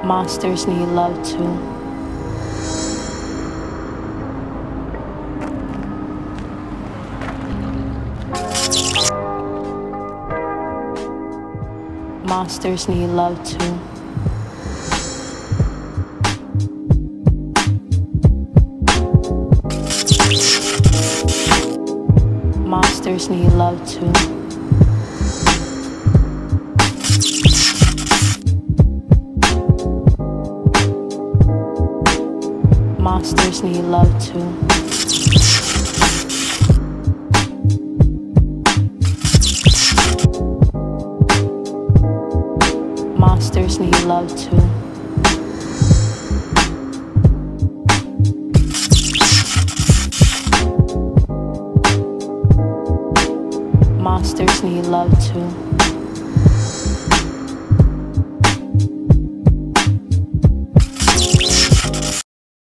Monsters need love too. Monsters need love too. Monsters need love too. Monsters need love too. Monsters need love too. Monsters need love too.